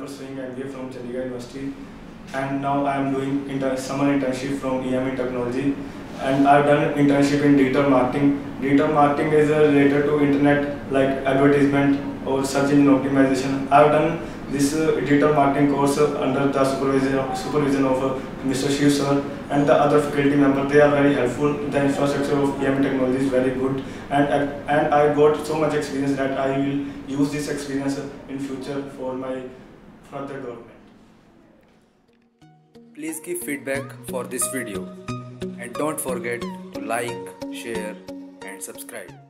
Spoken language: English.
pursuing MBA from Chandigarh University, and now I am doing summer internship from EME Technology, and I've done internship in digital marketing. Digital marketing is related to internet, like advertisement or search engine optimization. I've done this digital marketing course under the supervision of Mr. Shiv sir and the other faculty members. They are very helpful. The infrastructure of EME Technology is very good, and I got so much experience that I will use this experience in future for my further development. Please give feedback for this video and don't forget to like, share and subscribe.